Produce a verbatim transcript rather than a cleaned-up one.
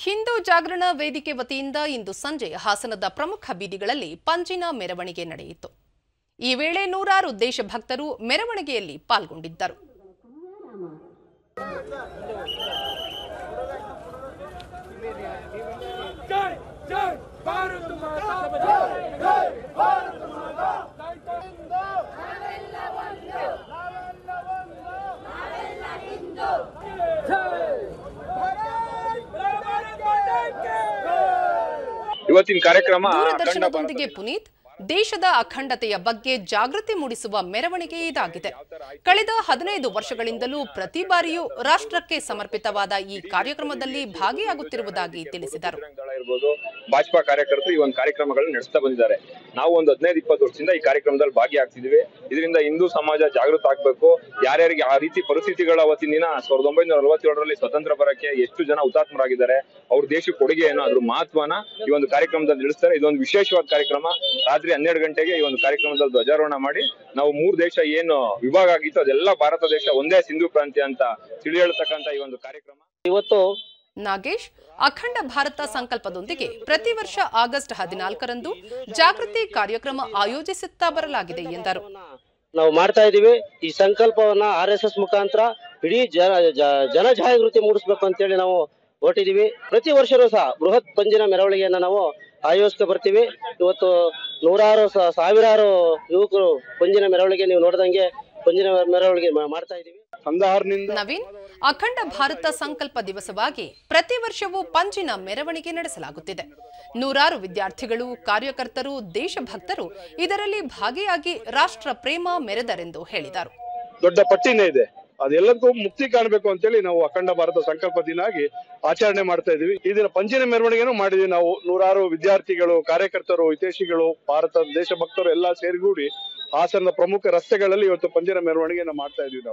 ಹಿಂದೂ ಜಾಗರಣ ವೇದಿಕೆ ವತಿಯಿಂದ ಇಂದು ಸಂಜೆ ಹಾಸನದ ಪ್ರಮುಖ ಬೀದಿಗಳಲ್ಲಿ ಪಂಜಿನ ಮೆರವಣಿಗೆ ನಡೆಯಿತು. ಈ ವೇಳೆ ನೂರಾರು ದೇಶಭಕ್ತರು ಮೆರವಣಿಗೆಯಲ್ಲಿ ಪಾಲ್ಗೊಂಡಿದ್ದರು. ಇವತ್ತಿನ ಕಾರ್ಯಕ್ರಮ ದೂರದರ್ಶನದೊಂದಿಗೆ ಪುನೀತ್ ದೇಶದ ಅಖಂಡತೆಯ ಬಗ್ಗೆ ಜಾಗೃತಿ ಮೂಡಿಸುವ ಮೆರವಣಿಗೆ ಇದಾಗಿದೆ. ಕಳೆದ ಹದಿನೈದು ವರ್ಷಗಳಿಂದಲೂ ಪ್ರತಿ ಬಾರಿಯೂ ರಾಷ್ಟ್ರಕ್ಕೆ ಸಮರ್ಪಿತವಾದ ಈ ಕಾರ್ಯಕ್ರಮದಲ್ಲಿ ಭಾಗಿಯಾಗುತ್ತಿರುವುದಾಗಿ ತಿಳಿಸಿದರು. ಭಾಜಪಾ ಕಾರ್ಯಕರ್ತರು ಈ ಒಂದು ಕಾರ್ಯಕ್ರಮಗಳನ್ನು ನಡೆಸ್ತಾ ಬಂದಿದ್ದಾರೆ. ನಾವು ಒಂದು ಹದಿನೈದು ಇಪ್ಪತ್ತು ವರ್ಷದಿಂದ ಈ ಕಾರ್ಯಕ್ರಮದಲ್ಲಿ ಭಾಗಿಯಾಗ್ತಿದ್ದೀವಿ. ಇದರಿಂದ ಹಿಂದೂ ಸಮಾಜ ಜಾಗೃತ ಆಗ್ಬೇಕು. ಯಾರ್ಯಾರಿಗೆ ಆ ರೀತಿ ಪರಿಸ್ಥಿತಿಗಳ ಅವತ್ತಿನ ದಿನ ಸಾವಿರದ ಒಂಬೈನೂರ ನಲವತ್ತೇಳರಲ್ಲಿ ಸ್ವತಂತ್ರ ಬರಕ್ಕೆ ಎಷ್ಟು ಜನ ಹುತಾತ್ಮರಾಗಿದ್ದಾರೆ, ಅವ್ರ ದೇಶಕ್ಕೆ ಕೊಡುಗೆ ಏನೋ ಅದ್ರ ಮಹತ್ವನ ಈ ಒಂದು ಕಾರ್ಯಕ್ರಮದಲ್ಲಿ ತಿಳಿಸ್ತಾರೆ. ಇದೊಂದು ವಿಶೇಷವಾದ ಕಾರ್ಯಕ್ರಮ. ರಾತ್ರಿ ಹನ್ನೆರಡು ಗಂಟೆಗೆ ಈ ಒಂದು ಕಾರ್ಯಕ್ರಮದಲ್ಲಿ ಧ್ವಜಾರೋಹಣ ಮಾಡಿ ನಾವು ಮೂರು ದೇಶ ಏನು ವಿಭಾಗ ಆಗಿತ್ತು ಅದೆಲ್ಲ ಭಾರತ ದೇಶ ಒಂದೇ ಸಿಂಧು ಪ್ರಾಂತ್ಯ ಅಂತ ತಿಳಿ ಹೇಳ್ತಕ್ಕಂತ ಈ ಒಂದು ಕಾರ್ಯಕ್ರಮ. ಇವತ್ತು ನಾಗೇಶ್ ಅಖಂಡ ಭಾರತ ಸಂಕಲ್ಪದೊಂದಿಗೆ ಪ್ರತಿ ವರ್ಷ ಆಗಸ್ಟ್ ಹದಿನಾಲ್ಕರಂದು ಜಾಗೃತಿ ಕಾರ್ಯಕ್ರಮ ಆಯೋಜಿಸುತ್ತಾ ಬರಲಾಗಿದೆ ಎಂದರು. ನಾವು ಮಾಡ್ತಾ ಇದೀವಿ. ಈ ಸಂಕಲ್ಪವನ್ನ ಆರ್ ಎಸ್ ಎಸ್ ಮುಖಾಂತರ ಇಡೀ ಜನ ಜನ ಜಾಗೃತಿ ಮೂಡಿಸ್ಬೇಕು ಅಂತೇಳಿ ನಾವು ಹೊರಟಿದೀವಿ. ಪ್ರತಿ ವರ್ಷವೂ ಸಹ ಬೃಹತ್ ಪಂಜಿನ ಮೆರವಣಿಗೆಯನ್ನ ನಾವು ಆಯೋಜಿಸ್ತಾ ಬರ್ತೀವಿ. ಇವತ್ತು ನೂರಾರು ಸಾವಿರಾರು ಯುವಕರು ಪಂಜಿನ ಮೆರವಣಿಗೆ ನೀವು ನೋಡಿದಂಗೆ ಪಂಜಿನ ಮೆರವಣಿಗೆ ಮಾಡ್ತಾ ಇದೀವಿ. ನವೀನ್ ಅಖಂಡ ಭಾರತ ಸಂಕಲ್ಪ ದಿವಸವಾಗಿ ಪ್ರತಿ ವರ್ಷವೂ ಪಂಜಿನ ಮೆರವಣಿಗೆ ನಡೆಸಲಾಗುತ್ತಿದೆ. ನೂರಾರು ವಿದ್ಯಾರ್ಥಿಗಳು, ಕಾರ್ಯಕರ್ತರು, ದೇಶಭಕ್ತರು ಇದರಲ್ಲಿ ಭಾಗಿಯಾಗಿ ರಾಷ್ಟ್ರ ಪ್ರೇಮ ಮೆರೆದರೆಂದು ಹೇಳಿದರು. ದೊಡ್ಡ ಪಟ್ಟಿನೇ ಇದೆ, ಅದೆಲ್ಲಕ್ಕೂ ಮುಕ್ತಿ ಕಾಣಬೇಕು ಅಂತೇಳಿ ನಾವು ಅಖಂಡ ಭಾರತ ಸಂಕಲ್ಪ ದಿನ ಆಗಿ ಆಚರಣೆ ಮಾಡ್ತಾ ಇದೀವಿ. ಈ ದಿನ ಪಂಜಿನ ಮೆರವಣಿಗೆನೂ ಮಾಡಿದೀವಿ. ನಾವು ನೂರಾರು ವಿದ್ಯಾರ್ಥಿಗಳು, ಕಾರ್ಯಕರ್ತರು, ಹಿತೈಷಿಗಳು, ಭಾರತ ದೇಶಭಕ್ತರು ಎಲ್ಲ ಸೇರಿಗೂಡಿ ಹಾಸನದ ಪ್ರಮುಖ ರಸ್ತೆಗಳಲ್ಲಿ ಇವತ್ತು ಪಂಜಿನ ಮೆರವಣಿಗೆಯನ್ನು ಮಾಡ್ತಾ ಇದೀವಿ ನಾವು.